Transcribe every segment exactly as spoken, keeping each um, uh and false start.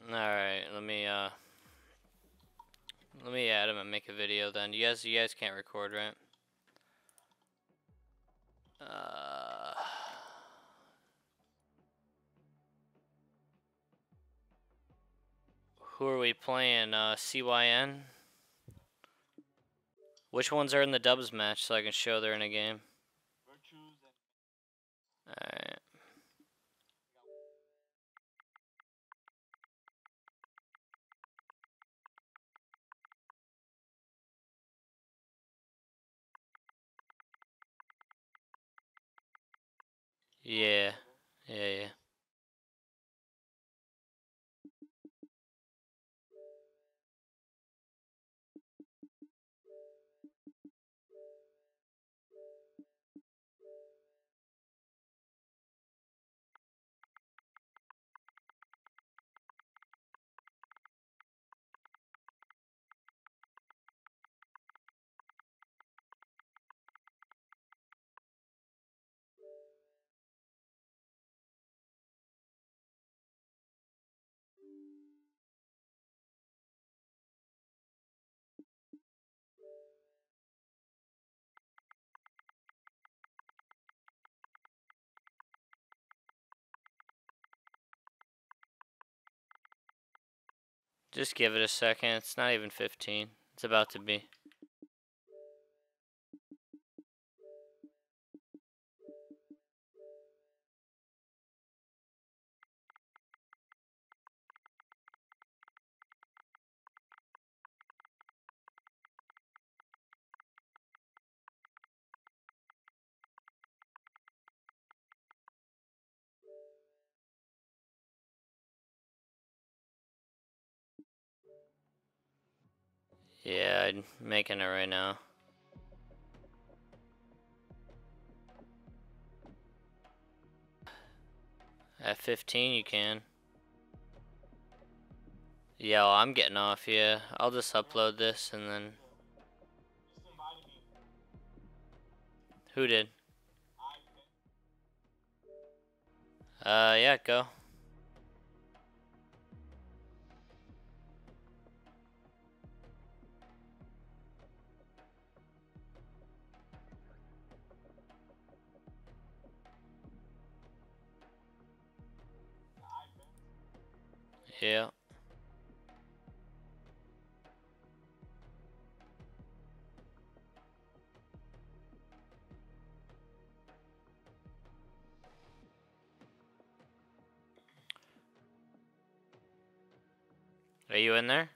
Alright, let me uh let me add him and make a video then. You guys you guys can't record, right? Uh Who are we playing? Uh C Y N? Which ones are in the dubs match so I can show they're in a game? Alright. Yeah. Yeah, yeah. Just give it a second. It's not even fifteen. It's about to be. Yeah, I'm making it right now. At fifteen you can. Yeah, well, I'm getting off, yeah. I'll just upload this and then... Who did? Uh, yeah, go. Yeah. Are you in there?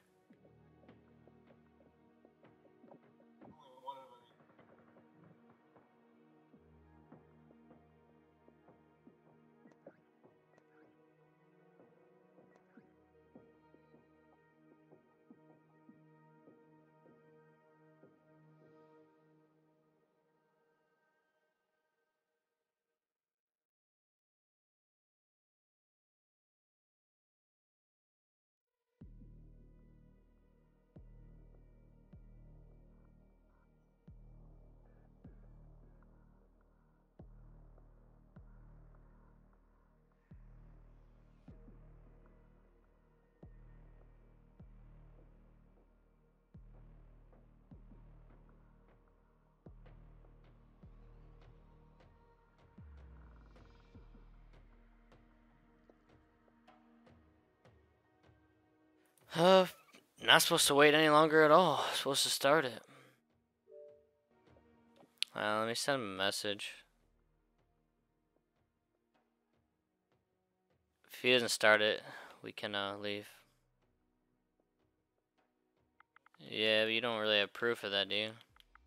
Uh, not supposed to wait any longer at all. Supposed to start it. Uh, let me send him a message. If he doesn't start it, we can uh, leave. Yeah, but you don't really have proof of that, do you?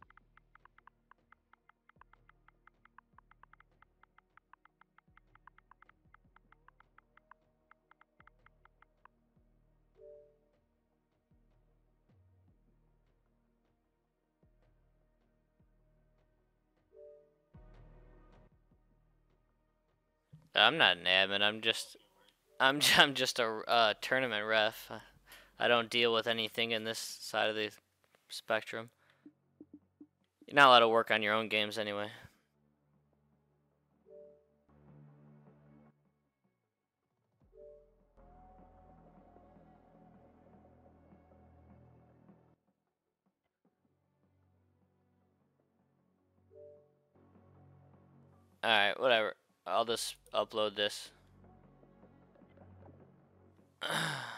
I'm not an admin. I'm just, I'm, I'm just a uh, tournament ref. I don't deal with anything in this side of the spectrum. You're not allowed to work on your own games anyway. Alright, whatever. I'll just upload this.